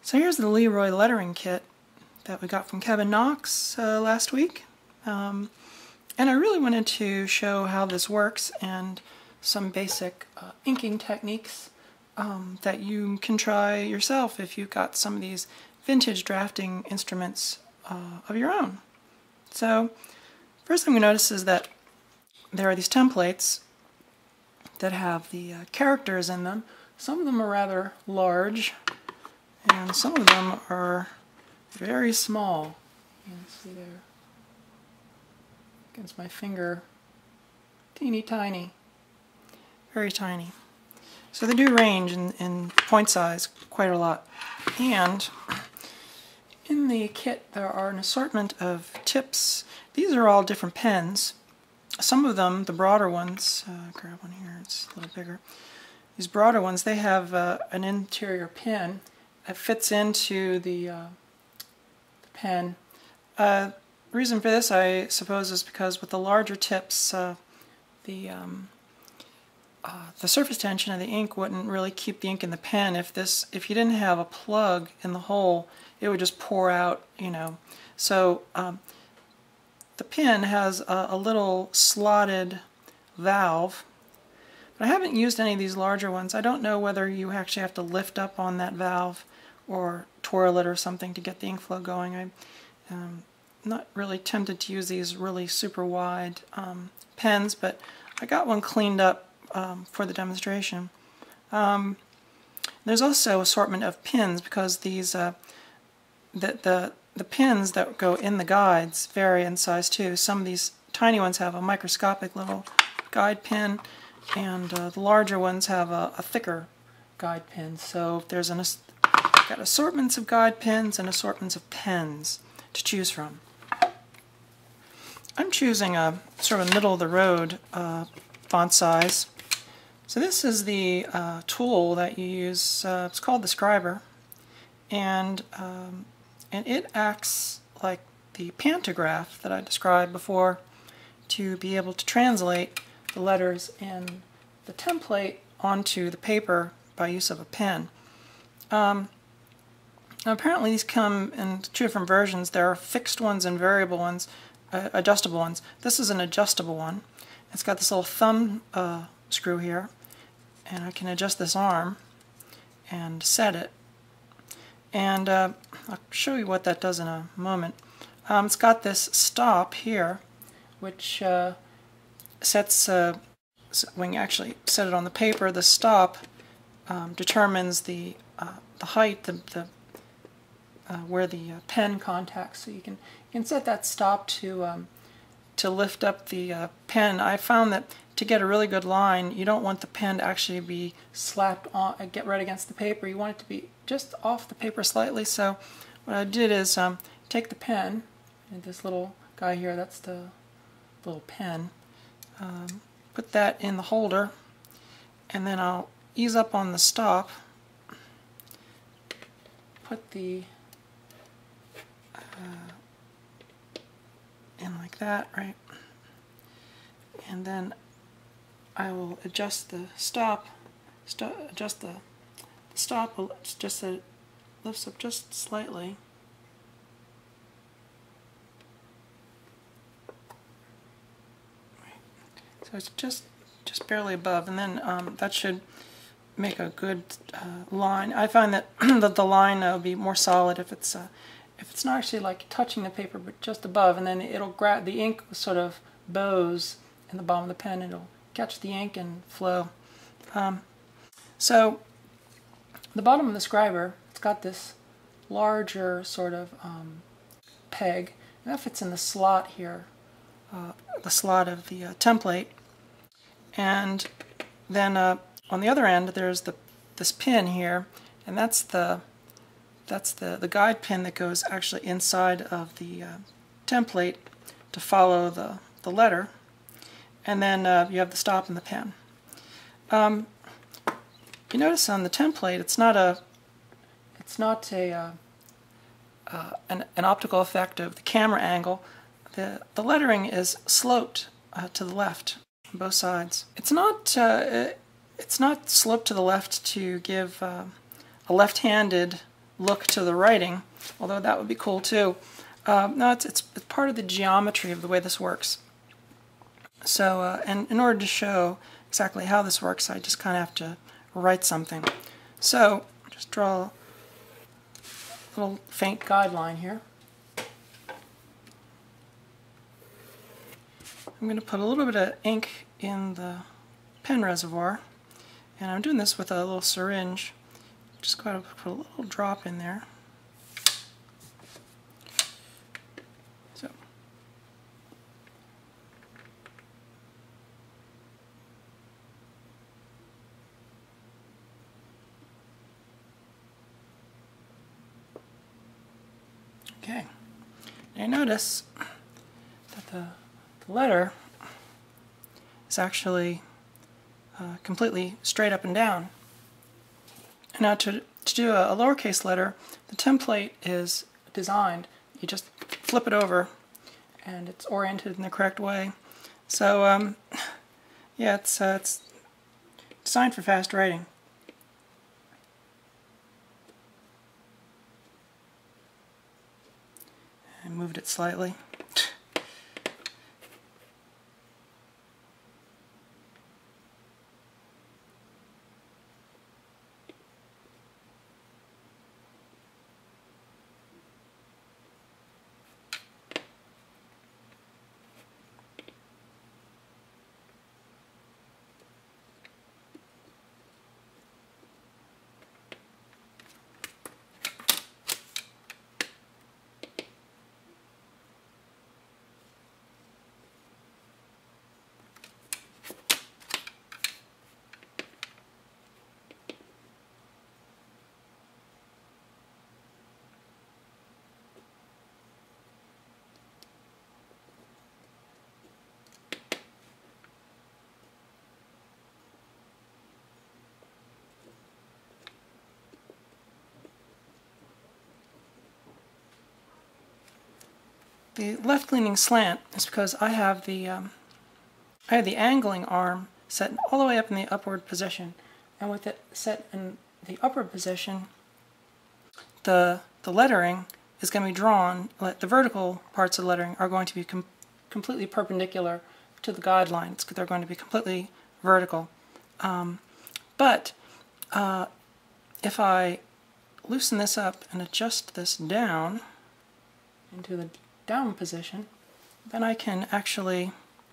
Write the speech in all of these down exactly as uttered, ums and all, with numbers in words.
So here's the Leroy lettering kit that we got from Kevin Knox uh, last week. Um, and I really wanted to show how this works and some basic uh, inking techniques um, that you can try yourself if you've got some of these vintage drafting instruments uh, of your own. So first thing we notice is that there are these templates that have the uh, characters in them. Some of them are rather large, and some of them are very small. You can see there against my finger, teeny tiny, very tiny. So they do range in, in point size quite a lot. And in the kit there are an assortment of tips. These are all different pens. Some of them, the broader ones, uh, grab one here, it's a little bigger. These broader ones, they have uh, an interior pin that fits into the, uh, the pen. Uh, the reason for this, I suppose, is because with the larger tips, uh, the um, uh, the surface tension of the ink wouldn't really keep the ink in the pen. If this, if you didn't have a plug in the hole, it would just pour out, you know. So um, the pen has a, a little slotted valve. But I haven't used any of these larger ones. I don't know whether you actually have to lift up on that valve or twirl it or something to get the ink flow going. I'm um, not really tempted to use these really super wide um, pens, but I got one cleaned up um, for the demonstration. Um, there's also assortment of pins because these uh, the, the, the pins that go in the guides vary in size too. Some of these tiny ones have a microscopic little guide pin, and uh, the larger ones have a, a thicker guide pin. So there's an as got assortments of guide pins and assortments of pens to choose from. I'm choosing a sort of middle of the road uh, font size. So this is the uh, tool that you use. Uh, it's called the Scriber, and um, and it acts like the pantograph that I described before to be able to translate the letters in the template onto the paper by use of a pen. Um, now apparently these come in two different versions. There are fixed ones and variable ones, uh, adjustable ones. This is an adjustable one. It's got this little thumb uh, screw here, and I can adjust this arm and set it. And uh, I'll show you what that does in a moment. Um, it's got this stop here, which uh, sets, uh, when you actually set it on the paper, the stop um, determines the uh, the height, the, the uh, where the uh, pen contacts. So you can you can set that stop to um, to lift up the uh, pen. I found that to get a really good line, you don't want the pen to actually be slapped on, uh, get right against the paper. You want it to be just off the paper slightly. So what I did is um, take the pen, and this little guy here, that's the little pen. Um, put that in the holder, and then I'll ease up on the stop, put the uh, in like that, right, and then I will adjust the stop, st adjust the, the stop just so it lifts up just slightly. So it's just just barely above, and then um, that should make a good uh, line. I find that that the line uh, will be more solid if it's uh, if it's not actually like touching the paper, but just above, and then it'll grab the ink sort of bows in the bottom of the pen, and it'll catch the ink and flow. Um, so the bottom of the Scriber, it's got this larger sort of um, peg, and that fits in the slot here, uh, the slot of the uh, template. And then uh, on the other end there's the this pin here, and that's the that's the the guide pin that goes actually inside of the uh, template to follow the the letter. And then uh, you have the stop and the pen. Um, you notice on the template, it's not a it's not a uh, uh, an, an optical effect of the camera angle. The the lettering is sloped uh, to the left on both sides. It's not uh, it's not sloped to the left to give uh, a left-handed look to the writing, although that would be cool too. Uh, no, it's, it's, it's part of the geometry of the way this works. So, uh, and in order to show exactly how this works, I just kind of have to write something. So, just draw a little faint guideline here. I'm going to put a little bit of ink in the pen reservoir, and I'm doing this with a little syringe. Just got to put a little drop in there. So. Okay. Now notice that the, the letter is actually uh, completely straight up and down. Now to, to do a, a lowercase letter, the template is designed. You just flip it over and it's oriented in the correct way. So um, yeah, it's, uh, it's designed for fast writing. I moved it slightly. The left-leaning slant is because I have the um, I have the angling arm set all the way up in the upward position, and with it set in the upward position, the the lettering is going to be drawn. The vertical parts of the lettering are going to be com completely perpendicular to the guidelines. They're going to be completely vertical. Um, but uh, if I loosen this up and adjust this down into the down position, then I can actually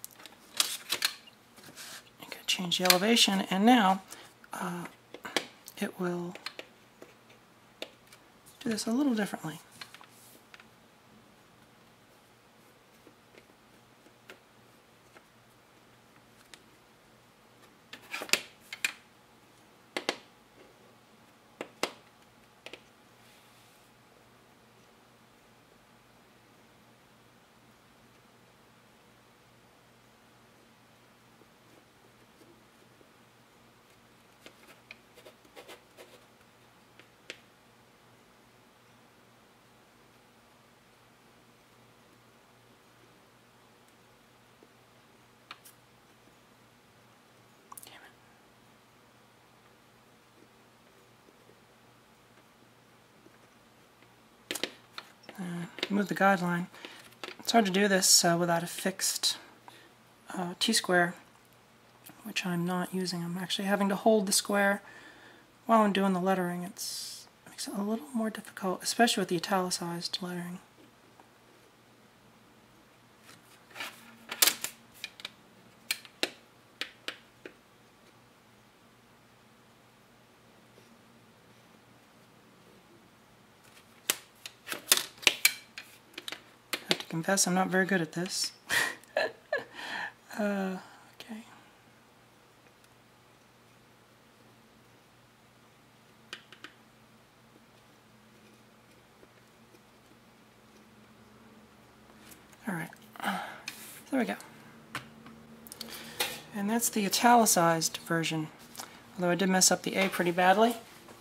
I can change the elevation, and now uh, it will do this a little differently. Uh, move the guideline. It's hard to do this uh, without a fixed uh, T-square, which I'm not using. I'm actually having to hold the square while I'm doing the lettering. It's, it makes it a little more difficult, especially with the italicized lettering. Confess I'm not very good at this. uh, okay. All right. Uh, there we go. And that's the italicized version, although I did mess up the A pretty badly.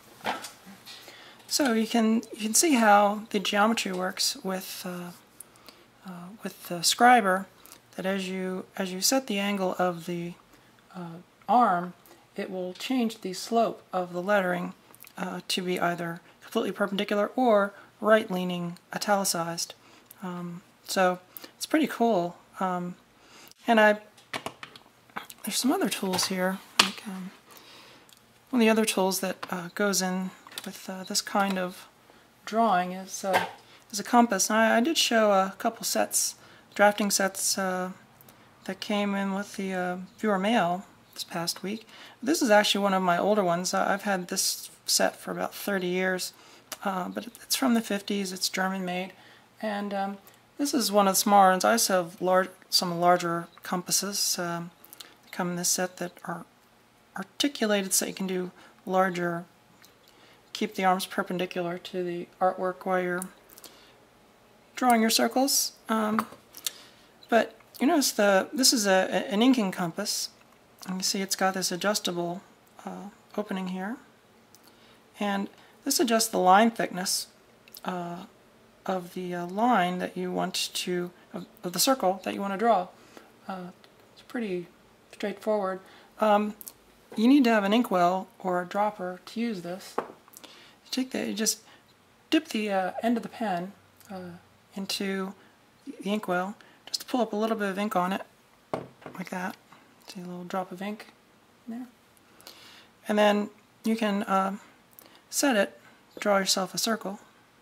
So you can you can see how the geometry works with uh, Uh, with the scriber, that as you as you set the angle of the uh, arm, it will change the slope of the lettering uh, to be either completely perpendicular or right-leaning italicized. Um, so it's pretty cool. Um, and I there's some other tools here. Like, um, one of the other tools that uh, goes in with uh, this kind of drawing is uh, is a compass. And I, I did show a couple sets, drafting sets uh, that came in with the uh, viewer mail this past week. This is actually one of my older ones. I've had this set for about thirty years, uh, but it's from the fifties. It's German made, and um, this is one of the smaller ones. I also have large, some larger compasses um, that come in this set that are articulated so you can do larger, keep the arms perpendicular to the artwork while you're drawing your circles. Um, but you notice the this is a, an inking compass, and you see it's got this adjustable uh, opening here, and this adjusts the line thickness uh, of the uh, line that you want to of, of the circle that you want to draw. Uh, it's pretty straightforward. Um, You need to have an inkwell or a dropper to use this. You take the, you just dip the uh, end of the pen uh, into the inkwell, just to pull up a little bit of ink on it, like that. See a little drop of ink in there. And then you can uh, set it, draw yourself a circle.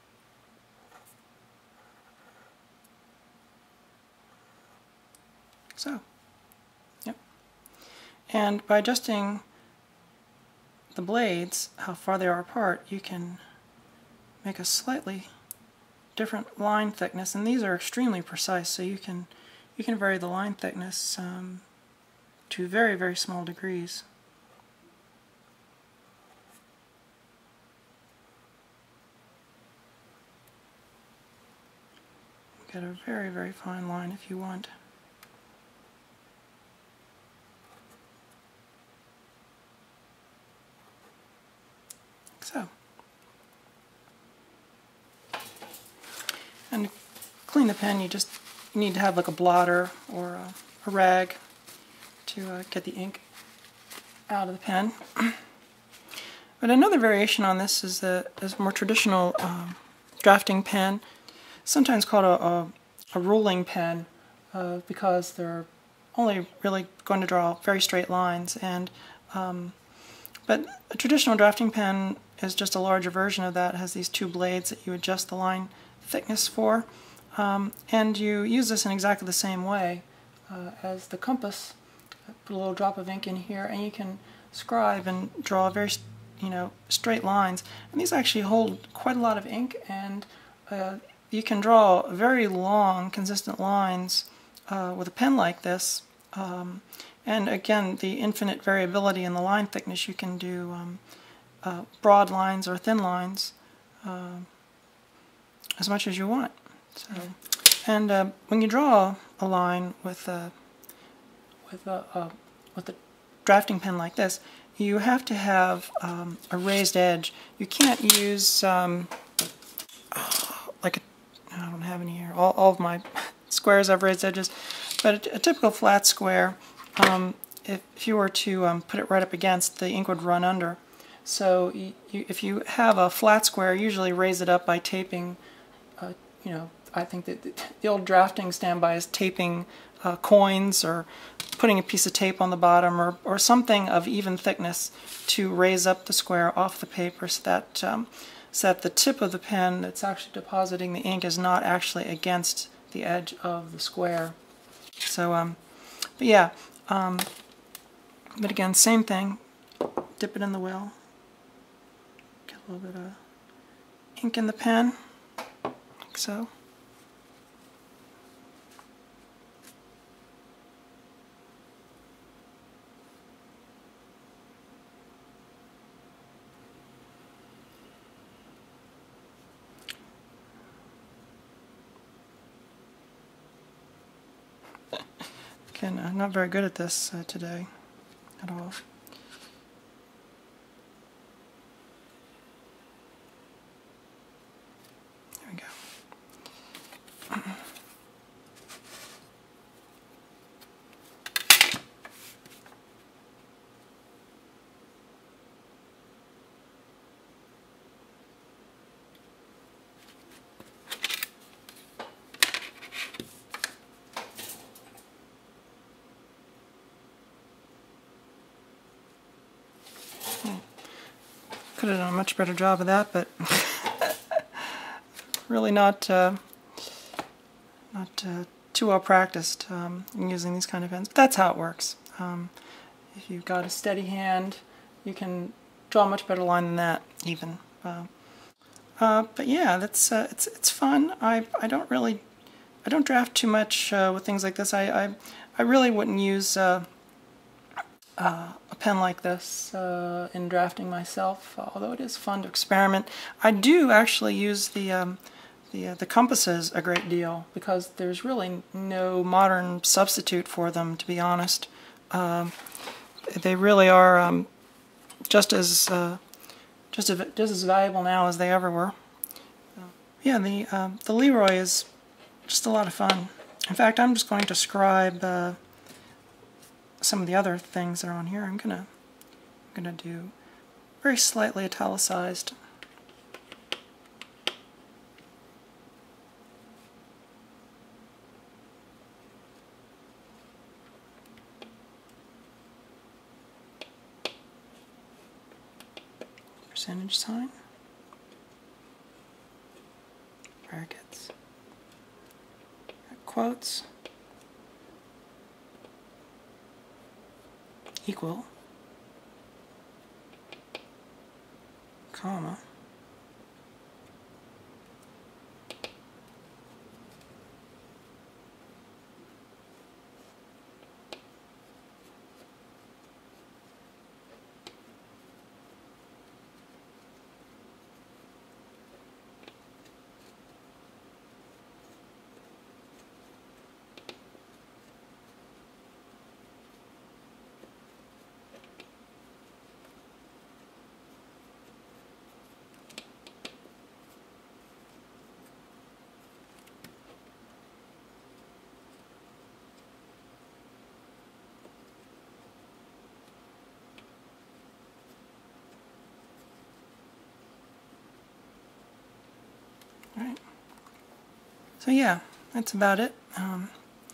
So, yep. And by adjusting the blades, how far they are apart, you can make a slightly different line thickness, and these are extremely precise, so you can you can vary the line thickness um, to very, very small degrees. Get a very, very fine line if you want. So, and to clean the pen, you just you need to have like a blotter or a, a rag to uh, get the ink out of the pen. But another variation on this is the is a more traditional um, drafting pen, sometimes called a, a, a ruling pen, uh, because they're only really going to draw very straight lines. And um, but a traditional drafting pen is just a larger version of that. It has these two blades that you adjust the line thickness for, um, and you use this in exactly the same way uh, as the compass. Put a little drop of ink in here, and you can scribe and draw very, you know, straight lines. And these actually hold quite a lot of ink, and uh, you can draw very long, consistent lines uh, with a pen like this. Um, and again, the infinite variability in the line thickness. You can do um, uh, broad lines or thin lines uh, as much as you want. So, and uh, when you draw a line with a with a uh, with a drafting pen like this, you have to have um, a raised edge. You can't use um, oh, like a, I don't have any here. All, all of my squares have raised edges, but a, a typical flat square, um, if, if you were to um, put it right up against, the ink would run under. So you, you, if you have a flat square, usually raise it up by taping. Uh, you know, I think that the, the old drafting standby is taping uh, coins or putting a piece of tape on the bottom, or, or something of even thickness to raise up the square off the paper, so that um, so that the tip of the pen that's actually depositing the ink is not actually against the edge of the square. So, um, but yeah, um, but again, same thing. Dip it in the well. Get a little bit of ink in the pen, like so. Again, I'm not very good at this uh, today at all. There we go. could have done a much better job of that, but really not uh, not uh, too well practiced um, in using these kind of pens. But that's how it works. Um, if you've got a steady hand, you can draw a much better line than that, even. Uh, uh, but yeah, that's uh, it's it's fun. I I don't really I don't draft too much uh, with things like this. I I, I really wouldn't use uh, uh, a pen like this uh, in drafting myself, although it is fun to experiment. I do actually use the um, the uh, the compasses a great deal because there's really no modern substitute for them, to be honest. Um, they really are um, just as uh, just as just as valuable now as they ever were. Uh, yeah, the um, the Leroy is just a lot of fun. In fact, I'm just going to scribe uh, some of the other things that are on here. I'm gonna I'm gonna do very slightly italicized. Percentage sign, brackets, quotes, equal, comma, right. So yeah, that's about it. Um,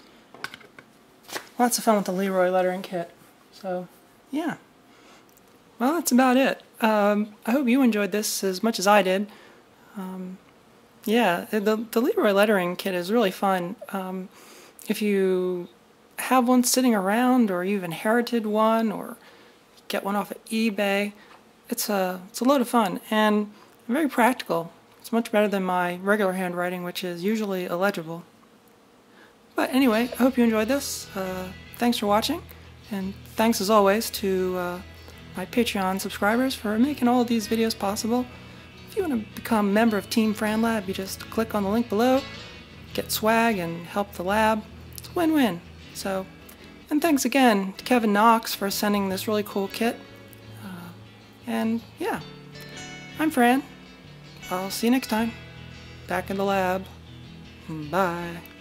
lots of fun with the Leroy lettering kit. So yeah, well, that's about it. Um, I hope you enjoyed this as much as I did. Um, yeah, the, the Leroy lettering kit is really fun. Um, if you have one sitting around, or you've inherited one, or get one off of eBay, it's a, it's a load of fun and very practical. It's much better than my regular handwriting, which is usually illegible. But anyway, I hope you enjoyed this. Uh, thanks for watching, and thanks as always to uh, my Patreon subscribers for making all of these videos possible. If you want to become a member of Team FranLab, you just click on the link below, get swag, and help the lab. It's a win-win. So, and thanks again to Kevin Knox for sending this really cool kit. Uh, and yeah, I'm Fran. I'll see you next time. Back in the lab. Bye.